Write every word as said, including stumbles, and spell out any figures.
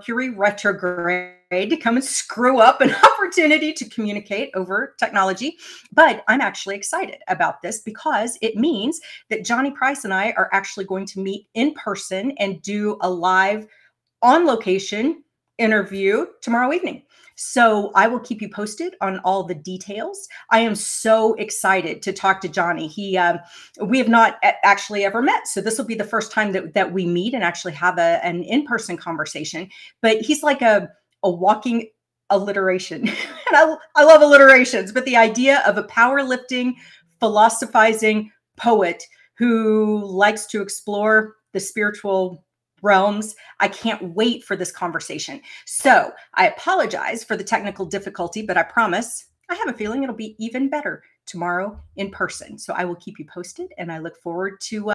Mercury retrograde to come and screw up an opportunity to communicate over technology. But I'm actually excited about this because it means that Johnny Price and I are actually going to meet in person and do a live on location interview tomorrow evening. So I will keep you posted on all the details. I am so excited to talk to Johnny. He, um, we have not actually ever met. So this will be the first time that, that we meet and actually have a, an in-person conversation, but he's like a, a walking alliteration. And I, I love alliterations, but the idea of a powerlifting, philosophizing poet who likes to explore the spiritual realms. I can't wait for this conversation. So I apologize for the technical difficulty, but I promise I have a feeling it'll be even better tomorrow in person. So I will keep you posted and I look forward to uh,